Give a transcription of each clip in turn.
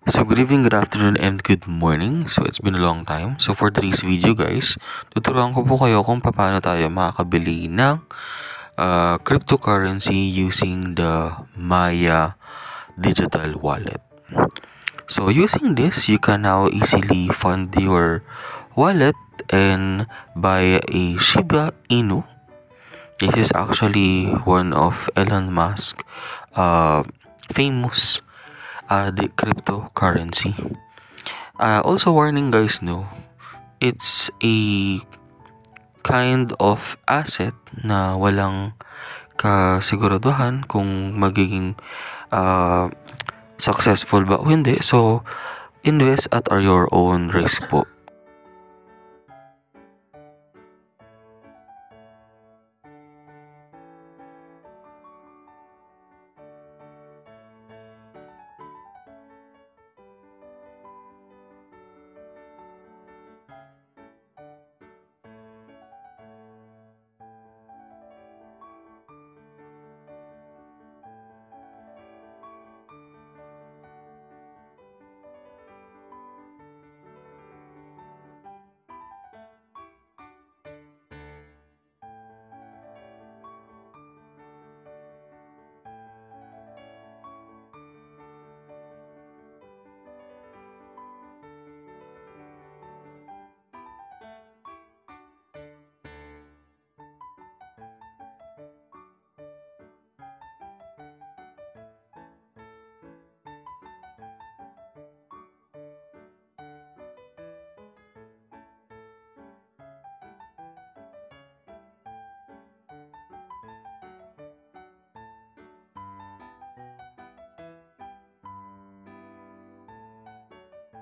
So good evening, good afternoon, and good morning. So it's been a long time. So for today's video guys, tuturuan ko po kayo kung paano tayo makakabili ng cryptocurrency using the Maya digital wallet. So using this, you can now easily fund your wallet and buy a Shiba Inu. This is actually one of Elon Musk famous the cryptocurrency. Also warning guys, no, it's a kind of asset na walang kasiguraduhan kung magiging successful ba o hindi. So invest at your own risk po.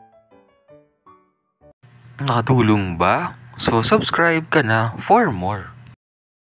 Nakatulong ba? So subscribe ka na for more.